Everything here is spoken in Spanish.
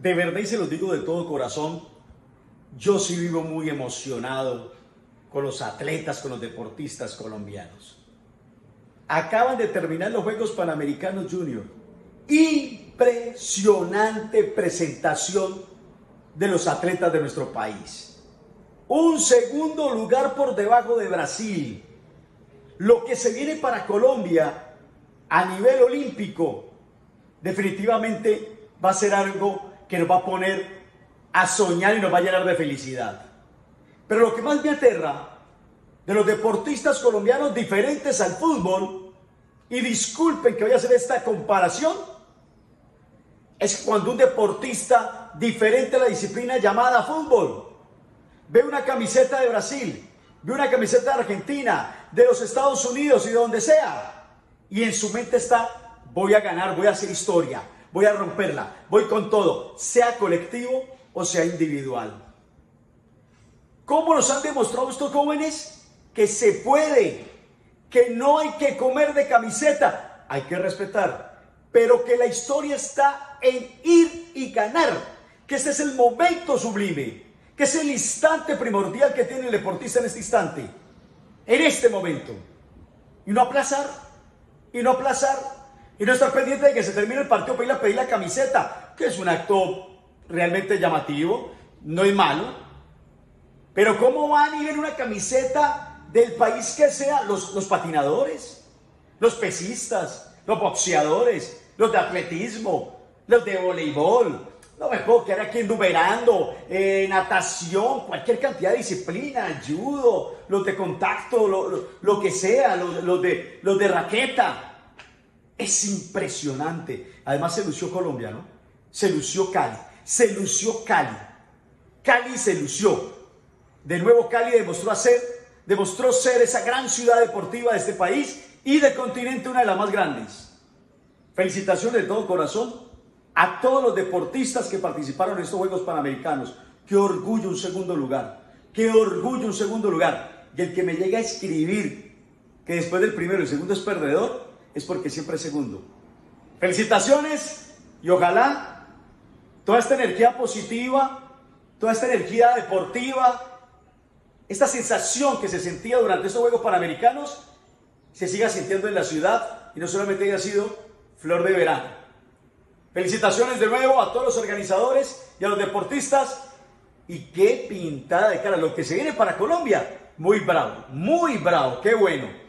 De verdad, y se los digo de todo corazón, yo sí vivo muy emocionado con los atletas, con los deportistas colombianos. Acaban de terminar los Juegos Panamericanos Junior. Impresionante presentación de los atletas de nuestro país. Un segundo lugar por debajo de Brasil. Lo que se viene para Colombia a nivel olímpico definitivamente va a ser algo que nos va a poner a soñar y nos va a llenar de felicidad. Pero lo que más me aterra de los deportistas colombianos diferentes al fútbol, y disculpen que voy a hacer esta comparación, es cuando un deportista diferente a la disciplina llamada fútbol ve una camiseta de Brasil, ve una camiseta de Argentina, de los Estados Unidos y de donde sea, y en su mente está: voy a ganar, voy a hacer historia, voy a romperla, voy con todo, sea colectivo o sea individual. ¿Cómo nos han demostrado estos jóvenes? Que se puede, que no hay que comer de camiseta, hay que respetar, pero que la historia está en ir y ganar, que este es el momento sublime, que es el instante primordial que tiene el deportista en este instante, en este momento, y no aplazar, y no estar pendiente de que se termine el partido para ir a pedir la camiseta, que es un acto realmente llamativo, no es malo, pero ¿cómo van a ir en una camiseta del país que sea los patinadores, los pesistas, los boxeadores, los de atletismo, los de voleibol? No me puedo quedar aquí enumerando, natación, cualquier cantidad de disciplina, judo, los de contacto, lo que sea, los de raqueta. Es impresionante. Además se lució Colombia, ¿no? Se lució Cali, Cali se lució. De nuevo Cali demostró ser esa gran ciudad deportiva de este país y del continente, una de las más grandes. Felicitaciones de todo corazón a todos los deportistas que participaron en estos Juegos Panamericanos. Qué orgullo un segundo lugar, qué orgullo un segundo lugar. Y el que me llegue a escribir que después del primero y el segundo es perdedor, es porque siempre es segundo. Felicitaciones y ojalá toda esta energía positiva, toda esta energía deportiva, esta sensación que se sentía durante estos Juegos Panamericanos se siga sintiendo en la ciudad y no solamente haya sido flor de verano. Felicitaciones de nuevo a todos los organizadores y a los deportistas. Y qué pintada de cara lo que se viene para Colombia. Muy bravo, qué bueno.